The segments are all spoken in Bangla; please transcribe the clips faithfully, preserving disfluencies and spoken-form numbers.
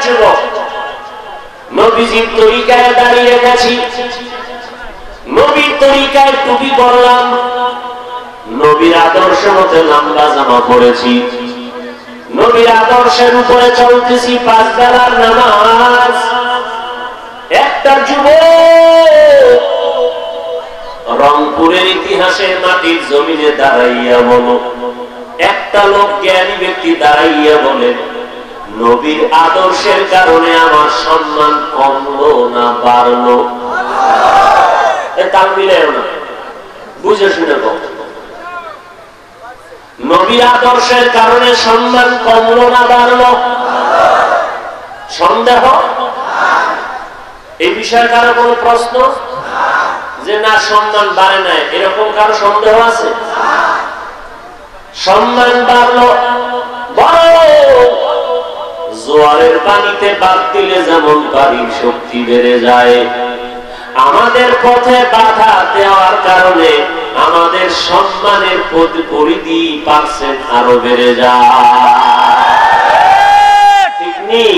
যুবক নবীজির তরিকায় দাঁড়িয়ে রেখেছি, নবীর তরিকায় টুপি পরলাম, নবীর আদর্শ মতে লম্বা জামা পড়েছি, নবীর আদর্শের উপরে চলতেছি, পাঁচ বেলার নামাজ। একটা যুবক রংপুরের ইতিহাসের মাটির জমিনে দাঁড়াইয়া বলো, একটা লোক জ্ঞানী ব্যক্তি দাঁড়াইয়া বলেন, নবীর আদর্শের কারণে আমার সম্মান কমলো না বাড়লো? তাল মিলেও না, বুঝে শুনে কম। নবীর আদর্শের কারণে সম্মান কমলো না বাড়লো? সন্দেহ এই বিষয়ে কারো কোনো প্রশ্ন যে না সম্মান বাড়ে নাই, এরকম কারো সন্দেহ আছে? সম্মান বাড়লো, বড় জোয়ারের পানিতে বাদ দিলে যেমন বাড়ির শক্তি বেড়ে যায়, আমাদের পথে বাধা দেওয়ার কারণে আমাদের সম্মানের পরিধি পার্সেন্ট আরো বেড়ে যায়। ঠিক নেই?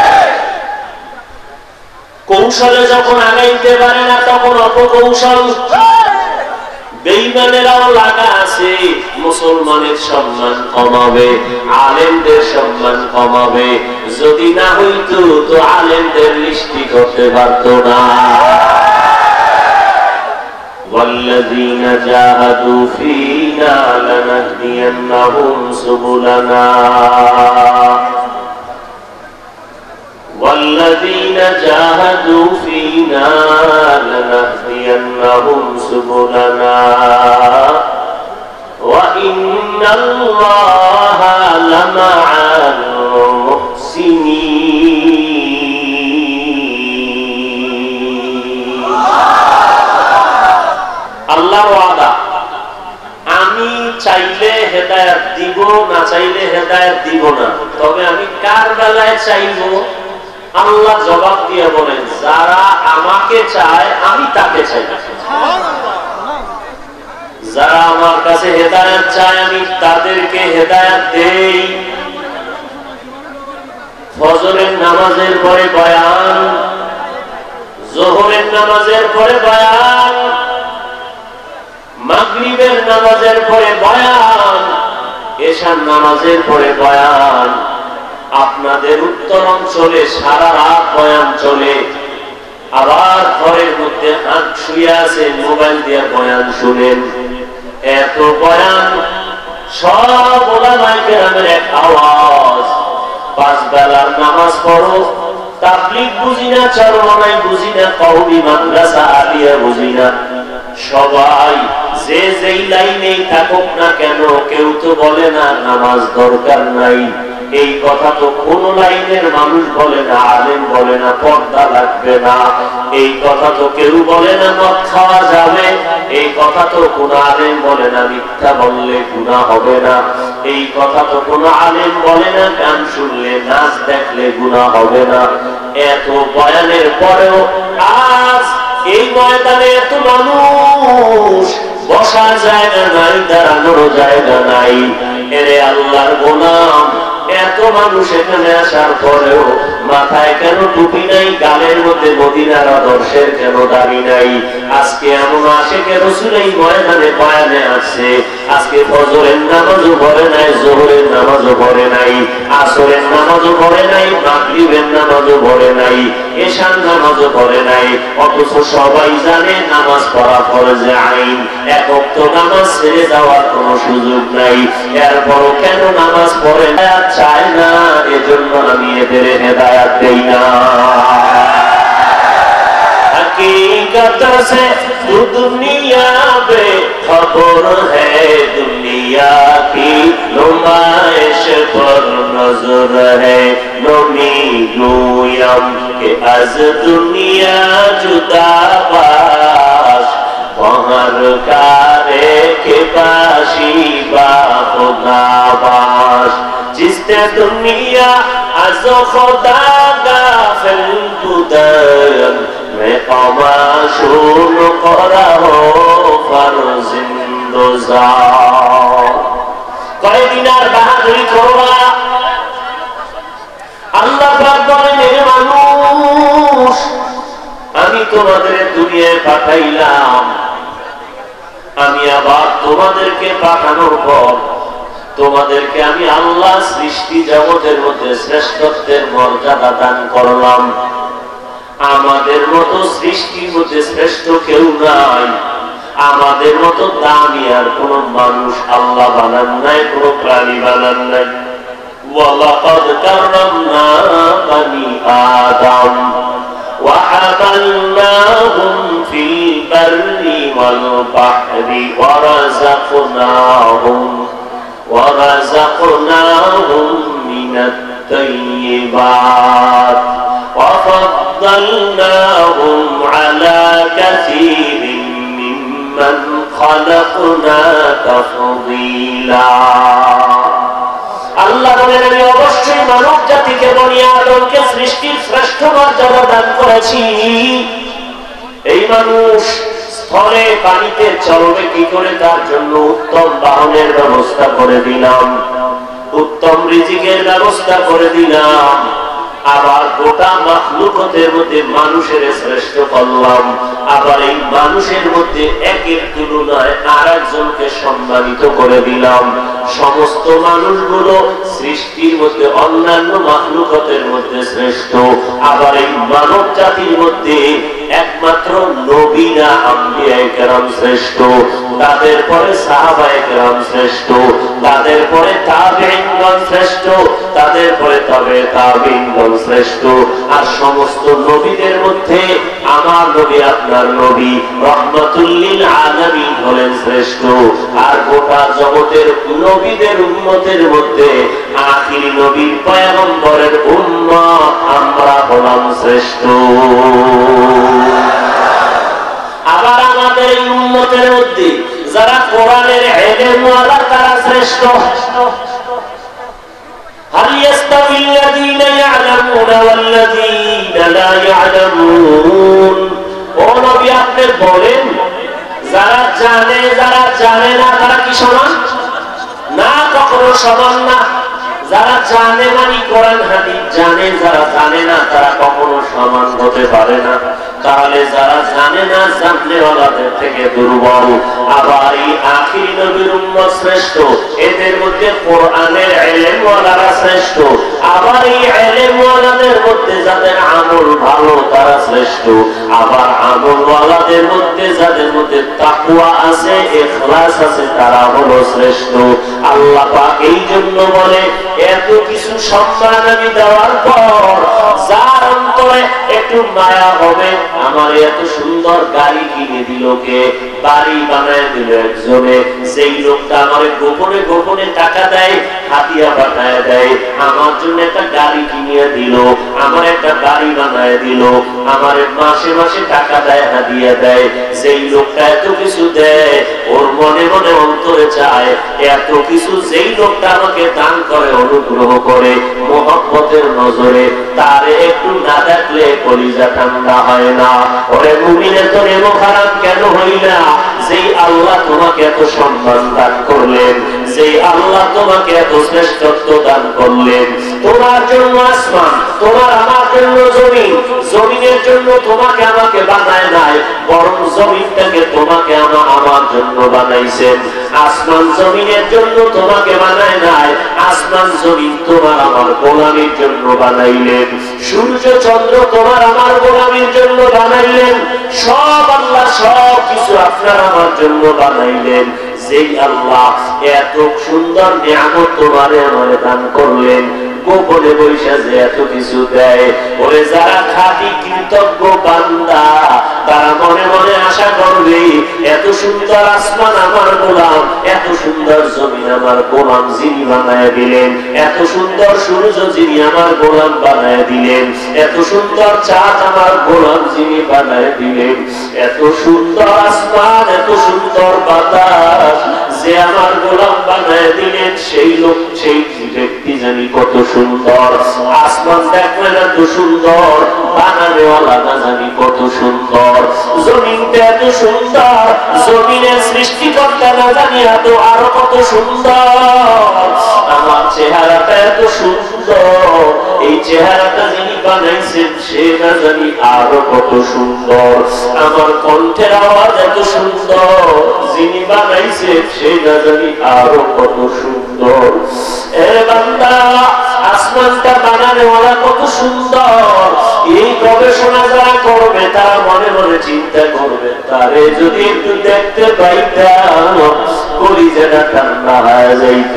কৌশলে যখন আগাইতে পারে না তখন অপকৌশল। বেঈমানেরাও লাগা আছে, মুসলমানের সম্মান কমাবে, আলেমদের সম্মান কমাবে। যদি না হইতো তো আলেমদের লিস্টি করতে পারত না। والذين جاهدوا فينا لنهدينهم سبلنا والذين جاهدوا فينا لنهدينهم سبلنا وإن الله لمع المحسنين। আল্লাহর ওয়াদা, আমি চাইলে হেদায়েত দিব, না চাইলে হেদায়েত দিব না। তবে আমি কার বেলায় চাইবো? আল্লাহ জবাব দিয়ে বলেন, যারা আমাকে চায় আমি তাকে চাই। যারা আমার কাছে হেদায়েত চায় আমি তাদেরকে হেদায়েত দেই। ফজরের নামাজের পরে বয়ান, যোহরের নামাজের পরে বয়ান, মাগরিবের নামাজের পরে বয়ান, এশার নামাজের পরে বয়ান। আপনাদের উত্তর অঞ্চলে সারা রাত বয়ান চলে, আবার ঘরের মধ্যে হাত শুয়ে আছে, মোবাইল দিয়ে বয়ান শুনেন। এত বয়ান, সব ওলামায়ে কেরামের এক আওয়াজ, পাঁচ বেলার নামাজ পড়ো। তাবলীগ বুঝি না, চরমনাই বুঝি না, কওমি মাদ্রাসা আলিয়া বুঝি না, সবাই যে যেই লাইনেই থাকুক না কেন, কেউ তো বলে না নামাজ দরকার নাই। এই কথা তো কোন লাইনের মানুষ বলে না, আলেম বলে না পর্দা লাগবে না। এই কথা তো কেউ বলে না মদ খাওয়া যাবে। এই কথা তো কোন আলেম বলে না মিথ্যা বললে গুনাহ হবে না। এই কথা তো কোন আলেম বলে না গান শুনলে, নাচ দেখলে গুনাহ হবে না। এত বয়ানের পরেও আজ এই ময়দানে এত মানুষ, বসার জায়গা নাই, দাঁড়ানোর জায়গা নাই। এরে আল্লাহর গোলাম, এত মানুষ এখানে আসার পরেও মাথায় কেন টুপি নাই, গালের মধ্যে মদিনার আদর্শের কেন দাড়ি নাই? আজকে এমন আশিকে রাসূল এই ময়দানে বয়ানে আসছে, আজকে ফজরের নামাজও পড়ে নাই, যোহরের নামাজও পড়ে নাই, আসরের নামাজও পড়ে নাই, মাগরিবের নামাজও পড়ে নাই, এশার নামাজও পড়ে নাই। অথচ সবাই জানে নামাজ পড়া ফরজ আইন, এক ওয়াক্ত নামাজ ছেড়ে দেওয়ার কোনো সুযোগ নাই। এরপরও কেন নামাজ পড়ে না, চায় না? এজন্য আমি এদের হেদায়েত দেই না। हकीकत से तू दुनिया पे खबर है, दुनिया की नुमाइश पर नजर है। नमी गोयम के आज दुनिया जुदा बाश, पहर कारे के बाशी बा खुदा बाश। जिसते दुनिया आज खुदा गाफिल बुदन में कमाशून करा हो फरजिंदोजा। কয়দিন আর বাহাদুরি করবা? আল্লাহ পাক বলেন তোমাদের দুনিয়ায় পাঠাইলাম, আমি আবার তোমাদেরকে পাঠানোর পর তোমাদেরকে আমি আল্লাহ সৃষ্টি জগতের মধ্যে শ্রেষ্ঠত্বের মর্যাদা দান করলাম। আমাদের মতো সৃষ্টির মধ্যে শ্রেষ্ঠ কেউ নাই, আমাদের মতো দামি আর কোন মানুষ আল্লাহ বানান নাই, কোন প্রাণী বানান নাই। ওয়ালাকাদ কাররামনা বানি আদম ওয়া হামালনাহুম ফিল বাররি ওয়াল বাহরি ওয়া রাযাকনাহুম ওয়া রাযাকনাহুম মিনাত তাইয়্যিবাত ওয়া ফাদ্দালনাহুম আলা কাসীরিন মিম্মান খালাকনা তাফদীলা। আল্লাহ বলেন, আমি অবশ্যই মানব জাতিকে বনি আদমকে সৃষ্টির শ্রেষ্ঠ মর্যাদা দান করেছি। এই মানুষ স্থলে পানিতে চলবে কি করে, তার জন্য উত্তম বাহনের ব্যবস্থা করে দিলাম, উত্তম রিজিকের ব্যবস্থা করে দিলাম। আবার গোটা মাখলুকতের মধ্যে মানুষের শ্রেষ্ঠ করলাম। আবার এই মানুষের মধ্যে একের তুলনায় আর একজনকে সম্মানিত করে দিলাম। সমস্ত মানুষগুলো সৃষ্টির মধ্যে অন্যান্য মাখলুকতের মধ্যে শ্রেষ্ঠ। আবার এই মানব জাতির মধ্যে একমাত্র নবীরা আম্বিয়ায়ে কেরাম শ্রেষ্ঠ, তাদের পরে সাহাবায়ে কেরাম শ্রেষ্ঠ, তাদের পরে তাবেঈনগণ শ্রেষ্ঠ, তাদের পরে তবে তাবেঈনগণ শ্রেষ্ঠ। আর সমস্ত নবীদের মধ্যে আমার নবী আপনার নবী রাহমাতুল লিল আলামিন হলেন শ্রেষ্ঠ। আর গোটা জগতের নবীদের উম্মতের মধ্যে আখির নবীর পয়গম্বরের উম্মত আমরা হলাম শ্রেষ্ঠ। আবার আমাদের এই উম্মতের মধ্যে যারা কোরআনের ইলম ওয়ালা তারা শ্রেষ্ঠ। হাল ইয়াস্তাবিল্লাযীনা ইয়া'লামুনা ওয়াল্লাযীনা লা ইয়া'লামুন। ও নবী আপনি বলেন, যারা জানে যারা জানে না তারা কি সমান? না, কখনো সমান না। যারা জানে মানে কোরআন হাদিস জানে, যারা জানে না তারা কখনো সমান হতে পারে না। তাহলে যারা জানে না জানলে ওয়ালাদের থেকে দুর্বল। আবার এই আখির নবীর উম্মত শ্রেষ্ঠ, এদের মধ্যে কোরআনের ইলম ওয়ালারা শ্রেষ্ঠ। আবার এই ইলম ওয়ালাদের মধ্যে যাদের আমল ভালো তারা শ্রেষ্ঠ। আবার আমল ওয়ালাদের মধ্যে যাদের মধ্যে তাকওয়া আছে, ইখলাস আছে, তারা হলো শ্রেষ্ঠ। আল্লাহ পাক এই জন্য বলে, এত কিছু সম্মান আমি দেওয়ার পর যার অন্তরে একটু মায়া হবে, আমার এত সুন্দর গাড়ি কিনে দিল কে, বাড়ি বানায় দিল একজনে, সেই লোকটা আমার গোপনে গোপনে টাকা দেয়, হাতিয়া পাঠায় দেয়, আমার জন্য একটা গাড়ি কিনিয়ে দিল, আমার একটা বাড়ি বানায় দিল, আমার মাসে মাসে টাকা দেয়, হাদিয়া দেয়। সেই লোকটা এত কিছু দেয়, ওর মনে মনে অন্তরে চায় এত কিছু যেই লোকটা আমাকে দান করে, অনুগ্রহ করে, মহব্বতের নজরে, তারে একটু না দেখলে কলিজা ঠান্ডা হয় না। ওরে মুমিনের তোরে মোখারাম কেন হইলা? যেই আল্লাহ তোমাকে এত সম্মান দান করলেন, যেই আল্লাহ তোমাকে এত শ্রেষ্ঠত্ব দান করলেন, তোমার জন্য আসমান, তোমার আমার জন্য জমিন, জমিনের জন্য তোমাকে আমাকে বানায় নাই, বরং জমিনটাকে তোমাকে আমা আমার জন্য বানাইছেন। আসমান জমিনের জন্য তোমাকে বানায় নাই, আসমান জমিন তোমার আমার গোলামির জন্য বানাইলেন। সূর্য চন্দ্র তোমার আমার গোলামির জন্য বানাইলেন। সব আল্লাহ সব কিছু আপনার আমার জন্য বানাইলেন। যেই আল্লাহ এত সুন্দর নিয়ামত তোমারে আমারে দান করলেন, গোপনে বৈশা যে এত কিছু দেয়, ওরে যারা খাঁটি কৃতজ্ঞ বান্দা তারা মনে মনে আশা করবে, এত সুন্দর আসমান আমার গোলাম, এত সুন্দর জমিন আমার গোলাম যিনি বানায় দিলেন, এত সুন্দর সূর্য যিনি আমার গোলাম বানায় দিলেন, এত সুন্দর চাঁদ আমার গোলাম যিনি বানায় দিলেন, এত সুন্দর আসমান, এত সুন্দর বাতাস যে আমার গোলাম বানায় দিলেন, সেই লোক সেই ব্যক্তি জানি কত সুন্দর। আসমান দেখবেন এত সুন্দর, বানানেওয়ালা না জানি কত সুন্দর। জমিনটা এত সুন্দর, জমিনের সৃষ্টিকর্তা না জানি এত আরো কত সুন্দর। আমার চেহারাটা এত সুন্দর, এই চেহারাটা যিনি বানাইছেন সে না জানি আরো কত সুন্দর। আমার কণ্ঠের আওয়াজ এত সুন্দর, যিনি বানাইছেন সে না জানি আরো কত সুন্দর। এ বান্দা, আসমানটা বানানো ওরা কত সুন্দর। এই গবেষণা যারা করবে তারা মনে মনে চিন্তা করবে, তারে যদি একটু দেখতে পাইতাম কলিজাটা ঠান্ডা হয়ে যাইত।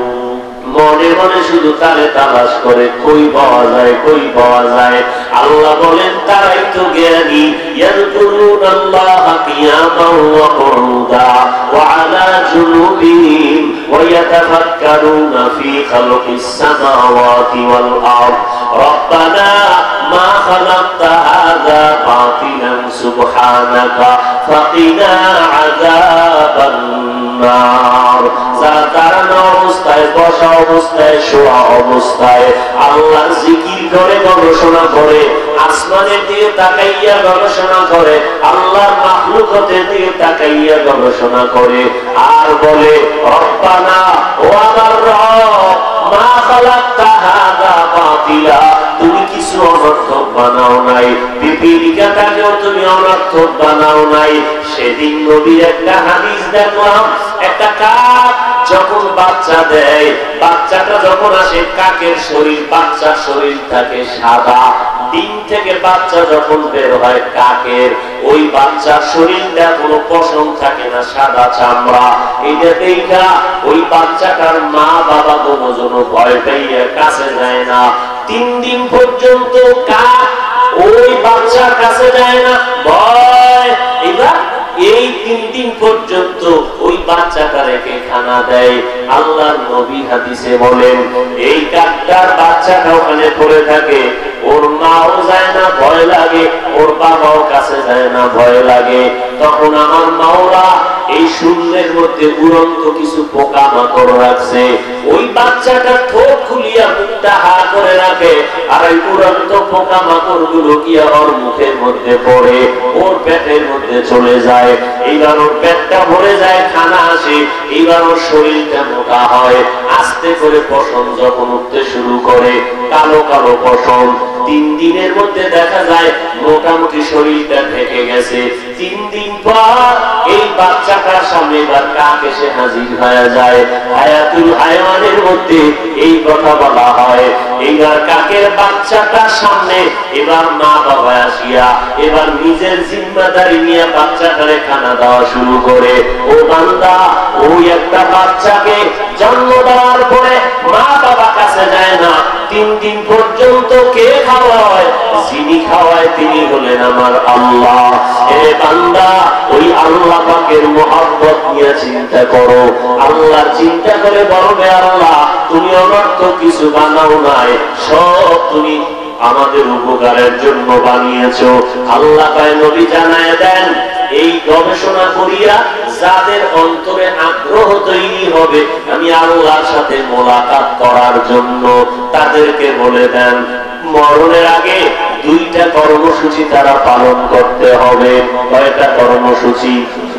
মনে মনে শুধু তারে তালাশ করে, কই পাওয়া যায়, কই পাওয়া যায়। আল্লাহ বলেন তারাই তো জ্ঞানী। ইয়াযকুরুনাল্লাহা কিয়ামান ওয়া কুউদা ওয়া আলা জুনুবিহিম ওয়া ইয়াতাফাক্কারুনা ফি খালকিস সামাওয়াতি ওয়াল আরদ রব্বানা মা খালাকতা হাযা বাতিলান সুবহানাকা ফাকিনা আযাবান নার। যারা দাঁড়ানো অবস্থায়, বসা অবস্থায়, শোয়া অবস্থায় আল্লাহর জিকির করে গবেষণা করে, আসমানের দিকে তাকাইয়া গবেষণা করে, আল্লাহর মাখলুকাতের দিকে তাকাইয়া গবেষণা করে, আর বলে রব্বানা, ও আমার রব, মা খালাকতা হাযা বাতিলা, তুমি কিছু অনর্থক বানাও নাই, পিপীলিকাটাকেও তুমি অনর্থক বানাও নাই। সেদিন নবীর একটা হাদিস দেখলাম, একটা কাক যখন বাচ্চা দেয়, বাচ্চাটা যখন আসে, কাকের শরীর, বাচ্চার শরীর থাকে সাদা। ডিম থেকে বাচ্চা যখন বের হয় কাকের, ওই বাচ্চার শরীরটা কোনো পশম থাকে না, সাদা চামড়া। এটা দেখা ওই বাচ্চাটার মা বাবা দুজন ভয় পাইয়া কাছে যায় না। তিন দিন পর্যন্ত কাক ওই বাচ্চার কাছে যায় না, ভয়। এবার এই তিন দিন পর্যন্ত ওই বাচ্চাটা রেখে খানা দেয়। আল্লাহর নবী হাদিসে বলেন, এই কাকটার বাচ্চাটা ওখানে পড়ে থাকে, ওর মাও যায় না, ভয় লাগে, ওর বাবাও কাছে যায় না, ভয় লাগে। তখন আমার মাওলা এই শূন্যের মধ্যে উড়ন্ত কিছু পোকা মাকড় রাখছে, ওই বাচ্চাটা ঠোঁট খুলিয়া মুখটা হা করে রাখে, আর এই উড়ন্ত পোকা মাকড় গুলো কি ওর মুখের মধ্যে পড়ে, ওর পেটের মধ্যে চলে যায়। এইবার ওর পেটটা ভরে যায়, খানা আসে, এইবার ওর শরীরটা মোটা হয়, আস্তে করে পশম যখন উঠতে শুরু করে, কালো কালো পশম। তিন দিনের মধ্যে দেখা যায় মোটামুটি শরীরটা ঢেকে গেছে। তিন দিন পর এই বাচ্চাটার সামনে এবার কাক এসে হাজির হয়ে যায়। হায়াতুল হায়াওয়ানের মধ্যে এই কথা বলা হয়। এইবার কাকের বাচ্চাটার সামনে এবার মা বাবা আসিয়া এবার নিজের জিম্মাদারি নিয়ে বাচ্চাটারে খানা দেওয়া শুরু করে। ও বান্দা, ওই একটা বাচ্চাকে জন্ম দেওয়ার পরে মা বাবা কাছে যায় না, তিন দিন পর্যন্ত কে খাওয়ায়? যিনি খাওয়ায় তিনি হলেন আমার আল্লাহ। এ বান্দা, ওই আল্লাহ পাকের মহব্বত নিয়ে চিন্তা করো। আল্লাহর চিন্তা করে বলবে, আল্লাহ তুমি অনর্থ কিছু বানাও নাই, সব তুমি আমাদের উপকারের জন্য বানিয়েছো। আল্লাহ পায় নবী জানায় দেন, এই গবেষণা করিয়া যাদের অন্তরে আগ্রহ তৈরি হবে আমি আল্লাহর সাথে মোলাকাত করার জন্য, তাদেরকে বলে দেন মরণের আগে দুইটা কর্মসূচি তারা পালন করতে হবে। কয়টা কর্মসূচি?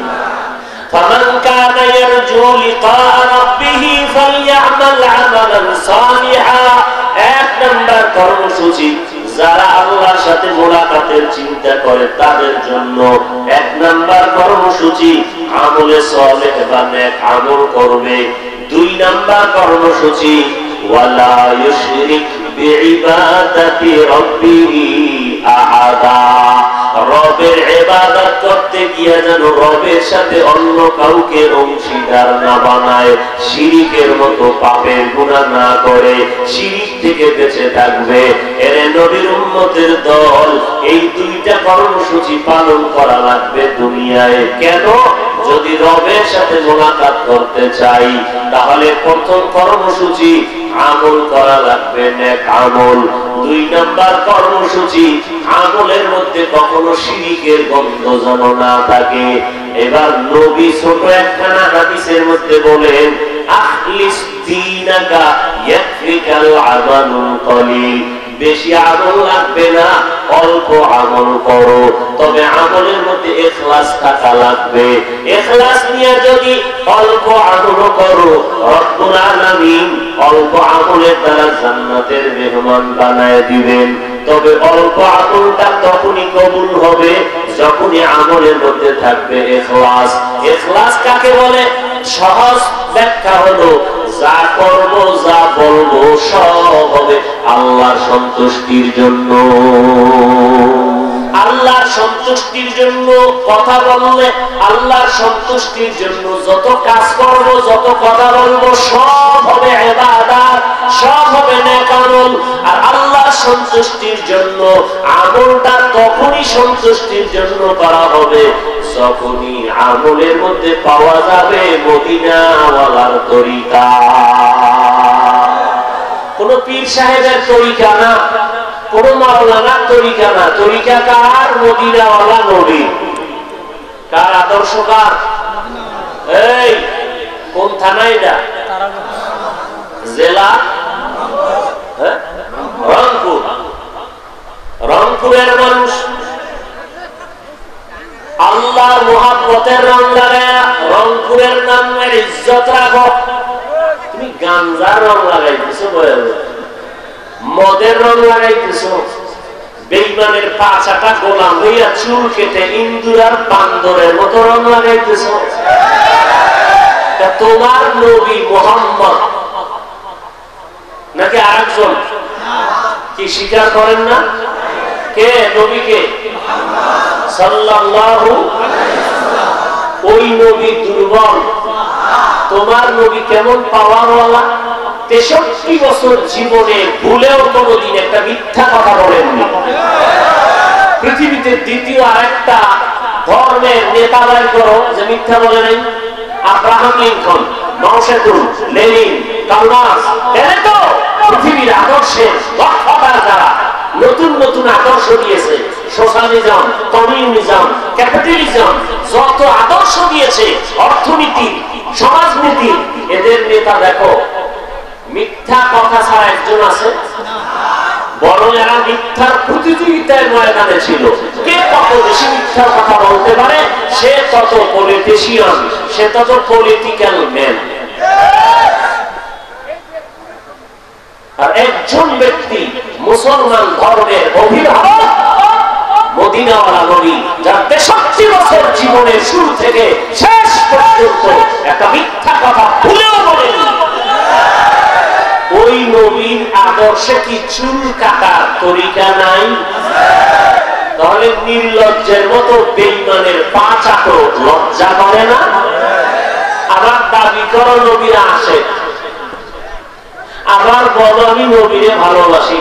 فمن كان يرجو لقاء ربه فليعمل عملا صالحا। এক নম্বর কর্মসূচি, যারা আল্লাহর সাথে মোলাকাতের চিন্তা করে তাদের জন্য এক নাম্বার কর্মসূচি আমলে সালেহ বা নেক আমল করবে। দুই নাম্বার কর্মসূচি ওয়ালা ইউশরিক বিইবাদাতি রাব্বিহি আহাদা। রবের ইবাদত করতে গিয়ে যেন রবের সাথে অন্য কাউকে অংশীদার না বানায়, শিরিকের মতো পাপের গুনাহ না করে, শিরিক থেকে বেঁচে থাকবে। এর নবীর উম্মতের দল এই দুইটা কর্মসূচি পালন করা লাগবে দুনিয়ায়। কেন? যদি রবের সাথে মোলাকাত করতে চাই তাহলে প্রথম কর্মসূচি আমল করা লাগবে নেক আমল। দুই নাম্বার কর্মসূচি আমলের মধ্যে কখনো শিরিকের গন্ধ যেন না থাকে। এবার নবী ছোট একখানা হাদিসের মধ্যে বলেন, আখলিস দীনাকা ইয়াকফিকাল আমালুল কলিল। বেশি আমল লাগবে না, অল্প আমল করো, তবে আমলের মধ্যে ইখলাস থাকা লাগবে। ইখলাস নিয়ে যদি অল্প আমল করো, রব্বুল আলামিন অল্প আমলের দ্বারা জান্নাতের মেহমান বানায় দিবেন। তবে অল্প আমলটা তখনই কবুল হবে যখনই আমলের মধ্যে থাকবে ইখলাস। ইখলাস কাকে বলে? সহজ ব্যাখ্যা হলো যা করব যা বলবো সব হবে আল্লাহর সন্তুষ্টির জন্য। আল্লাহর সন্তুষ্টির জন্য কথা বললে, আল্লাহর সন্তুষ্টির জন্য যত কাজ করব, যত কথা বলবো সব হবে ইবাদত, সব হবে নেক আমল। আর আল্লাহর সন্তুষ্টির জন্য আমলটা তখনই সন্তুষ্টির জন্য করা হবে যখনই আমলের মধ্যে পাওয়া যাবে মদিনাওয়ালার তরিকা। কোন পীর সাহেবের তরিকা না, কোন মাওলানার তরিকা না। তরিকা কার? মদিনাওয়ালা নবী। কার আদর্শ? কার? এই কোন থানা এটা? জেলা রংপুর। রংপুরের মানুষ আল্লাহর মুহাব্বতের রং লাগায়া রংপুরের নামের ইজ্জত রাখো। তুমি গাঞ্জার রং লাগাইতেছো, মদের রং লাগাইতেছো, বেঈমানের পাঁচাটা গোলাম হইয়া চুল কেটে ইন্দুরার বান্দরের মতো রং লাগাইতেছো। তোমার নবী মুহাম্মদ নাকি আরেকজন? কি স্বীকার করেন না? কে নবীকে? সাল্লাল্লাহু আলাইহি ওয়াসাল্লাম। ওই নবী দুর্বল, তোমার নবী কেমন পাওয়ারওয়ালা? তেষট্টি বছর জীবনে ভুলেও কোনদিন একটা মিথ্যা কথা বলেননি। পৃথিবীতে দ্বিতীয় আরেকটা ধর্মের নেতা বের করো যে মিথ্যা বলে নাই। Abraham Lincoln, Mao Tsetung, Lenin, Karl Marx, এরা তো পৃথিবীর আদর্শের বক্তারা যারা নতুন নতুন আদর্শ দিয়েছে, সোশ্যালিজম, কমিউনিজম, ক্যাপিটালিজম, যত আদর্শ দিয়েছে, অর্থনীতি, সমাজনীতি, এদের নেতা দেখো মিথ্যা কথা ছাড়া একজন আছে? বরং এরা মিথ্যার প্রতিযোগিতায় ময়দানে ছিল। কে কত বেশি মিথ্যার কথা বলতে পারে সে তত পলিটিশিয়ান, সে তত পলিটিক্যাল ম্যান। আর একজন ব্যক্তি মুসলমান ধর্মের অভিভাবক মদিনাওয়ালা নবী, যার তেষট্টি বছর জীবনের শুরু থেকে শেষ পর্যন্ত একটা মিথ্যা কথা ভুলেও বলেনি। ওই নবীর আদর্শে কি চুল কাটার তরিকা নাই? তাহলে নির্লজ্জের মতো বেঈমানের পা চাটো লজ্জা করে না? আবার দাবি করো নবীরা আসে, আবার বলো আমি নবীরে ভালোবাসি।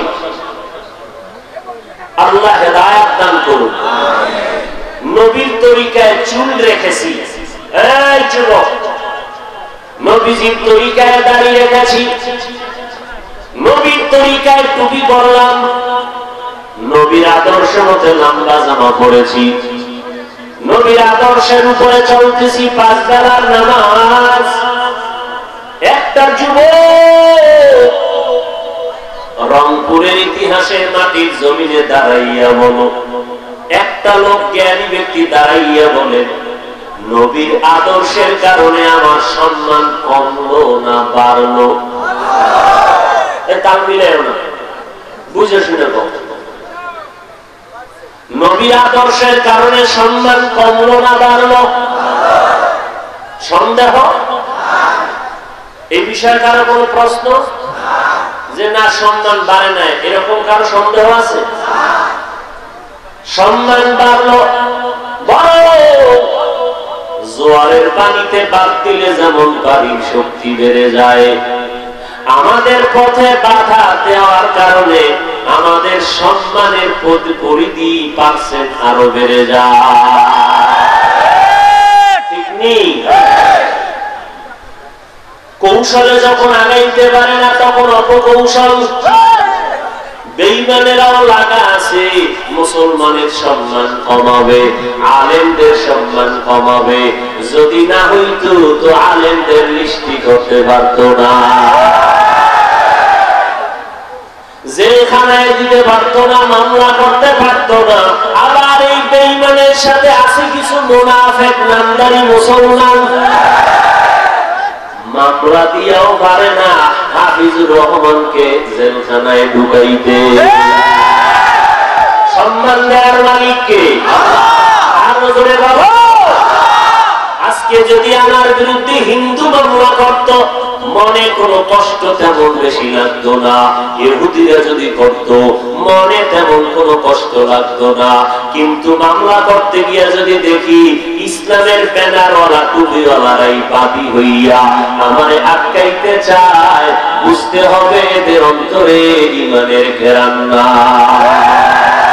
আল্লাহ হেদায়েত দান করুন। নবীর তরিকায় চুল রেখেছি, এই যুবক নবীজির তরিকায় দাঁড়িয়ে রেখেছি, নবীর তরিকায় টুপি পরলাম, নবীর আদর্শ মতে লম্বা জামা পড়েছি, নবীর আদর্শের উপরে চলতেছি, পাঁচ বেলার নামাজ। একটা যুবক রংপুরের ইতিহাসের মাটির জমিনে দাঁড়াইয়া বলো, একটা লোক জ্ঞানী ব্যক্তি দাঁড়াইয়া বলে নবীর আদর্শের কারণে আমার সম্মান কমলো না বাড়লো? তাল মিলেও না, বুঝে শুনে বল। নবীর আদর্শের কারণে সম্মান কমলো না বাড়লো? সন্দেহ এই বিষয়ে কারো কোন প্রশ্ন যে না সম্মান বাড়ে নাই, এরকম কারো সন্দেহ আছে? সম্মান বাড়লো, বড় জোয়ারের পানিতে বাদ দিলে যেমন বাড়ির শক্তি বেড়ে যায়, আমাদের পথে বাধা দেওয়ার কারণে আমাদের সম্মানের পরিধি পার্সেন্ট আরো বেড়ে যায়। ঠিক নেই? কৌশলে যখন আগাইতে পারে না তখন অপকৌশল। বেঈমানেরাও লাগা আছে মুসলমানের সম্মান কমাবে, আলেমদের সম্মান কমাবে। যদি না হইতো তো আলেমদের লিস্টি করতে পারত না, জেলখানায় দিতে পারতো না, মামলা করতে পারতো না। আবার এই বেঈমানের সাথে আছে কিছু মুনাফিক নামদারি মুসলমান, মামলা দিয়েও পারে না হাফিজুর রহমানকে জেলখানায় ঢুকাইতে। সম্মান দেওয়ার মালিককে আরো জোরে বলো। আজকে যদি আমার বিরুদ্ধে হিন্দু মামলা করত, মনে কোনো কষ্ট তেমন বেশি লাগতো না। ইহুদিরা যদি করত, মনে তেমন কোনো কষ্ট লাগতো না। কিন্তু মামলা করতে গিয়া যদি দেখি ইসলামের ব্যানারওয়ালা টুপিওয়ালারাই পাপী হইয়া আমারে আটকাইতে চায়, বুঝতে হবে এদের অন্তরে ঈমানের ঘেরান নাই।